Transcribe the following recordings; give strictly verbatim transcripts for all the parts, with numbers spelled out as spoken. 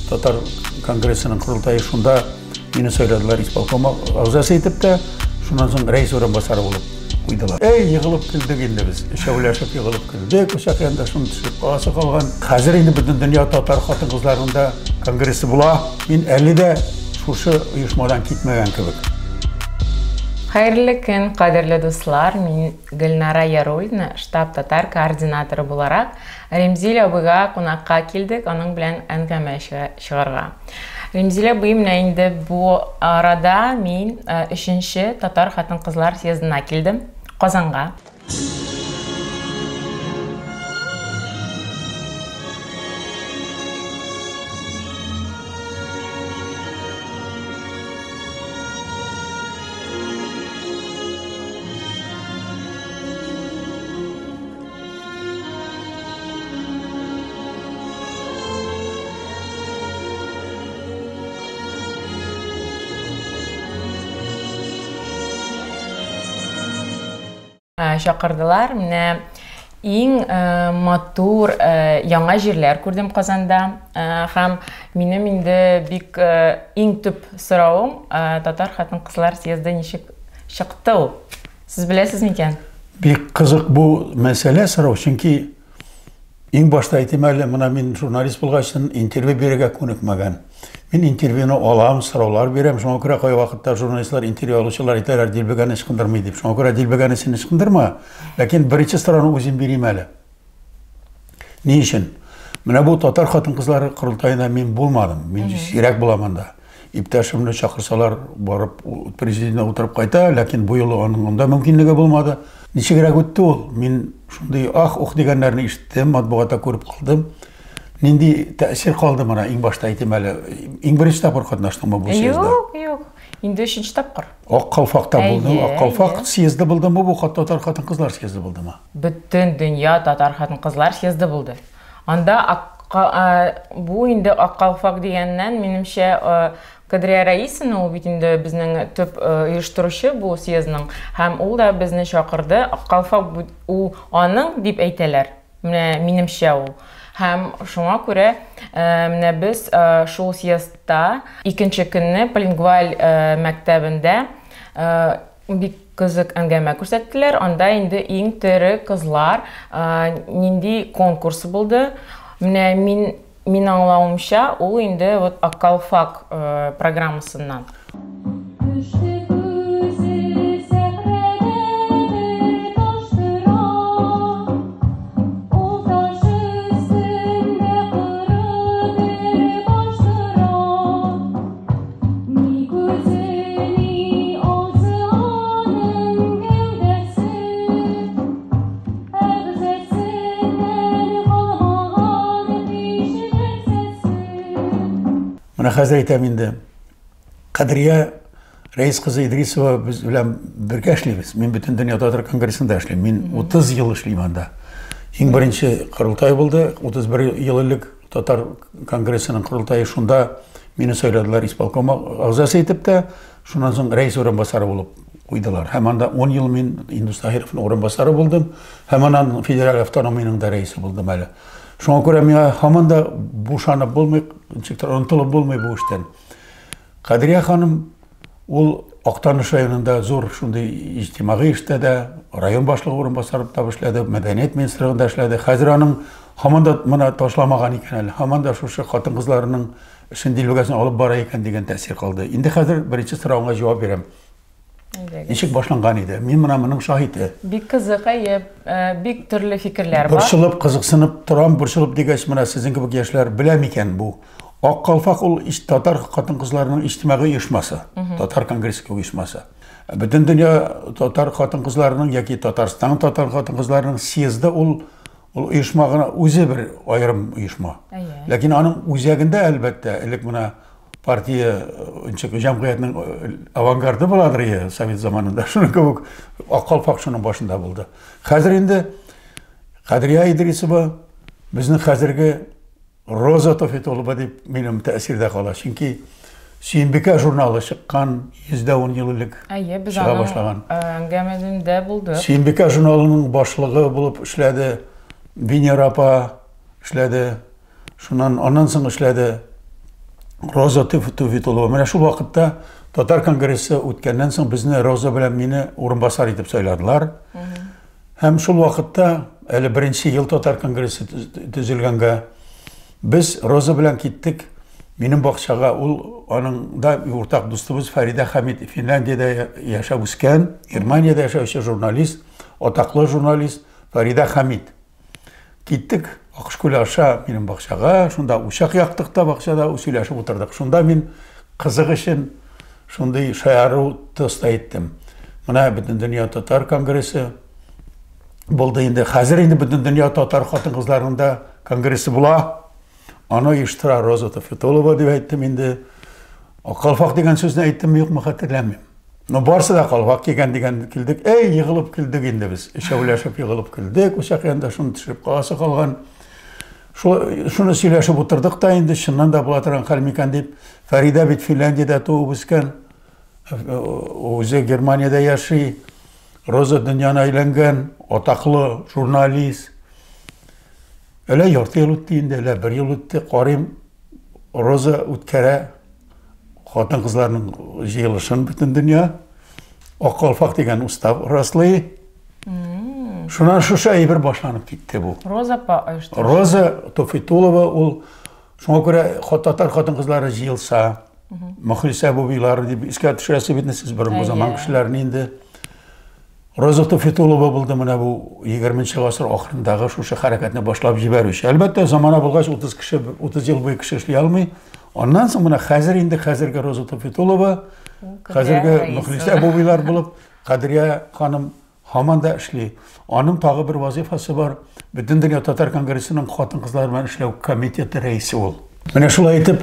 Татар конгрессінің құрылтайы шунда мені сөйлediler исполкома ағзасы етіп те, шунан соң рейс орынбасары болып қойдылар. Ей, йығылып күлдік енді біз. Шәуләшіп йығылып күлдік. Көшек енді шуны түсіп қаласы қалған. Қазір енді бүтін дүния татар қатын қызларында конгрессы була. Мен әлі де шушы ұйышмадан кетмеген кебек. Хайырлы күн, қадірлі достар. Мен Гүлнара Яруллина, штаб татар координаторы боларақ, Ремзил абыға қонаққа келдік, оның білән әңгәмә шығарға. Ремзил абый менә инде бу арада мен үшінші татар хатын қызлар съездына келдім, Қазанға. Шақырдылар. Менә иң матур яңа җирләр күрдем Казанда. Һәм минем инде бик иң төп сорауым татар хатын кызлар съезды ничек чыкты ул? Сез беләсез микән? Бик кызык бу мәсьәлә сорау, чөнки иң башта әйтим әле, менә мин журналист булгачтан интервью бирергә күнекмәгән. Мен интервьюны алам, сораулар берем. Шуңа күрә кай вакытта журналистлар интервью алучылар әйтәләр, дилбегәне ычкындырмый дип. Шуңа күрә дилбегәнесен ычкындырма. Ләкин беренче сорауны үзем бирим әле. Ни өчен? Менә бу татар хатын-кызлары курултайында мин булмадым. Мин сирәк булам анда. Иптәшемне чакырсалар, барып президентка утырып кайта, ләкин бу юлы аның анда мөмкинлеге булмады. Ничегрәк үтте ул? Мин шундый ах, ух дигәннәрне ишеттем, матбугатта күреп калдым. Нинди тәэсир калды мына иң башта әйтем әле. Иң беренче тапкыр катнаштыңмы бу съездда? Юк, юк. Инде өченче тапкыр. Ак калфакта булдым. Ак калфак съезды булдымы бу татар хатын-кызлар съезды булдымы? Бүтән дөнья татар хатын-кызлар съезды булды. Анда бу инде ак калфак дигәннән минемчә Кадрия Раисовна ул бит инде безнең төп оештыручы бу съездның. Һәм ул да безне чакырды. Ак калфак ул аның дип әйтәләр. Менә минемчә ул. Һәм шуңа күрә менә без шул съездда икенче көнне Полингваль мәктәбендә бик кызык әңгәмә күрсәттеләр. Анда инде иң тере кызлар нинди конкурс булды. Менә мин мин аңлавымча ул инде вот Аккалфак программасыннан. Менә хәзер әйтәм инде. Кадрия Рәис кызы Идрисова без белән бергә эшлибез. Мин бөтен дөнья татар конгрессында эшлим. Мин утыз ел эшлим анда. Иң беренче курултай булды. утыз бер ел элек татар конгрессының курултайы шунда мине сөйләделәр исполкома ағзасы итеп тә, шуннан соң рәис орынбасары булып куйдылар. Һәм анда он ел мин Индус Таһировның орынбасары булдым. Һәм аннан федераль автономияның да рәисе булдым әле. Шуңа күрә миңа һаман да бушанып булмый, ничектер онытылып булмый бу эштән. Кадрия ханым ул Актаныш районында зур шундый иҗтимагый эштә дә, район башлыгы урынбасары да эшләде, мәдәният министрлыгында эшләде. Хәзер аның һаман да моны ташламаган икән әле. Һаман да шушы хатын-кызларның эшен дилбегәсен алып бара икән дигән тәэсир калды. Инде хәзер беренче сорауга җавап бирәм. Ничек башланган иде? Мин моны моның шаһиде. Бик кызык, бик төрле фикерләр бар. Борчылып, кызыксынып торам, борчылып дигәч, менә сезнең кебек яшьләр белә микән бу? Ак калфак ул татар хатын-кызларның иҗтимагый оешмасы, татар конгрессы оешмасы. Бөтен дөнья татар хатын-кызларның яки Татарстан татар хатын-кызларның съезды ул ул оешма гына үзе бер аерым оешма. Ләкин аның үзәгендә әлбәттә элек менә партия җәмгыятьнең авангарды буладыр Совет заманында. Шуның кебек ак калфак шуның башында булды. Хәзер инде Кадрия Идрисова безнең хәзерге Роза Тофетолова дип минем тәэсирдә кала. Чөнки Сөембикә журналы чыккан йөз он ел элек чыга башлаган. Әңгәмәдә булды. Сөембикә журналының башлыгы булып эшләде. Венера апа эшләде. Шуннан аннан соң эшләде Роза Төвфетулова. Менә шул вакытта Татар конгрессы үткәннән соң безне Роза белән мине урынбасар итеп сайладылар. Һәм шул вакытта әле беренче ел Татар конгрессы төзелгәнгә без Роза белән киттек. Минем бакчага, ул аның да уртак дустыбыз Фарида Хамид, Финляндиядә яшәп үскән, Германиядә яшәүче журналист, атаклы журналист Фарида Хамид. Киттек Акыш күле аша минем бакчага, шунда учак яктык та бакчада сөйләшеп утырдык. Шунда мин кызык өчен шундый шаяру тоста иттем. Менә бөтен дөнья татар конгрессы булды инде. Хәзер инде бөтен дөнья татар хатын-кызларында конгрессы була. Аны оештыра Роза Төвфетулова дип әйттем инде. Калфак дигән сүзне әйттем, юкмы хәтерләмим. Но барсы да калфак кигән дигән килдек. Эй, егылып килдек инде без. Ишәүләшеп егылып килдек. Учак янында шуны төшереп каласы калган. Шуны сөйләшеп утырдык та инде, чыннан да була торган хәл микән дип. Фарида бит Финляндиядә туып үскән. Үзе Германиядә яши. Роза дөньяны әйләнгән, атаклы журналист. Әле ярты ел үтте инде, әле бер ел үтте. Карыйм, Роза үткәрә хатын-кызларның җыелышын бөтен дөнья. Ак калфак дигән устав раслый. Шуннан шушы әйбер башланып китте бу. Роза па оештыра. Роза Төвфетулова, ул шуңа күрә татар хатын-кызлары җыелса, Мөхлисә абыйлары дип искә төшерәсе бит сез бер бу заман кешеләрне инде. Роза Төвфетулова булды менә бу егерменче гасыр ахырындагы шушы хәрәкәтне башлап җибәрүче. Әлбәттә, замана булгач утыз кеше, утыз ел буе кеше эшли алмый. Аннан соң менә хәзер инде хәзерге Роза Төвфетулова, хәзерге Мөхлисә абыйлар булып, Кадрия ханым һаман да эшли. Аның тагы бер вазифасы бар. Бөтен дөнья татар конгрессының хатын-кызлар белән эшләү комитеты рәисе ул. Менә шулай итеп,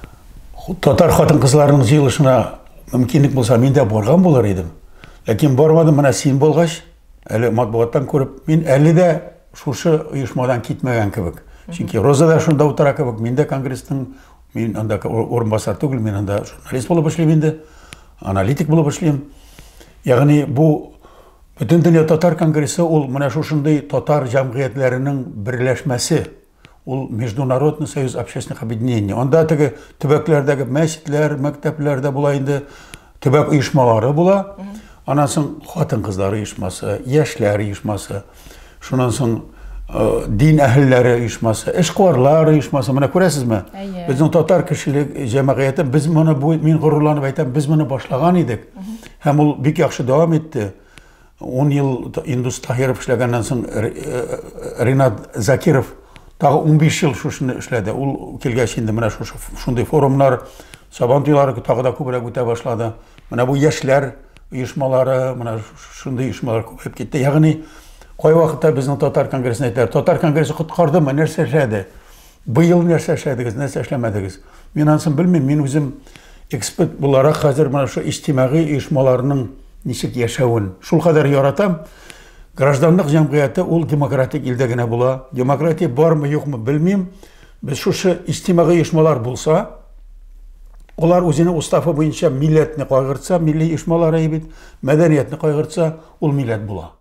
татар хатын-кызларның җыелышына мөмкинлек булса, мин дә барган булыр идем. Ләкин бармадым, менә син булгач, әле матбугаттан күреп, мин әле дә шушы оешмадан китмәгән кебек. Чөнки Роза да шунда утыра кебек, мин дә конгресстың, мин анда урынбасар түгел, мин анда журналист булып эшлим инде, аналитик булып эшлим. Ягъни бу бөтен дөнья татар конгрессы ул менә шушындый татар җәмгыятьләренең берләшмәсе. Ул Международный союз общественных объединений. Анда теге төбәкләрдәге мәчетләр, мәктәпләрдә була инде төбәк оешмалары була. Аннан соң хатын-кызлар оешмасы, яшьләр оешмасы, шуннан соң дин әһелләре оешмасы, эшкуарлар оешмасы. Менә күрәсезме? Безнең татар кешелек җәмгыяте, без моны мин горурланып әйтәм, без моны башлаган идек. Һәм ул бик яхшы дәвам итте. он ел Индус Таһиров эшләгәннән соң Ринат Закиров тагы он биш ел шушыны эшләде. Ул килгәч инде менә шушы шундый форумнар, Сабан туйлары тагы да күбрәк үтә башлады. Менә бу яшьләр оешмалары, менә шундый оешмалар күпәйеп китте. Ягъни кай вакытта безнең татар конгрессына әйтәләр, татар конгрессы коткардымы, нәрсә эшләде? Быел нәрсә эшләдегез, нәрсә эшләмәдегез? Мин анысын белмим, мин үзем эксперт буларак хәзер менә шу иҗтимагый оешмаларның ничек яшәвен шул кадәр яратам. Гражданлык җәмгыяте ул демократик илдә генә була. Демократия бармы, юкмы белмим. Без шушы иҗтимагый оешмалар булса, олар үзенең уставы буенча милләтне кайгыртса, милли оешмалар әйбит, мәдәниятне кайгыртса, ул милләт була.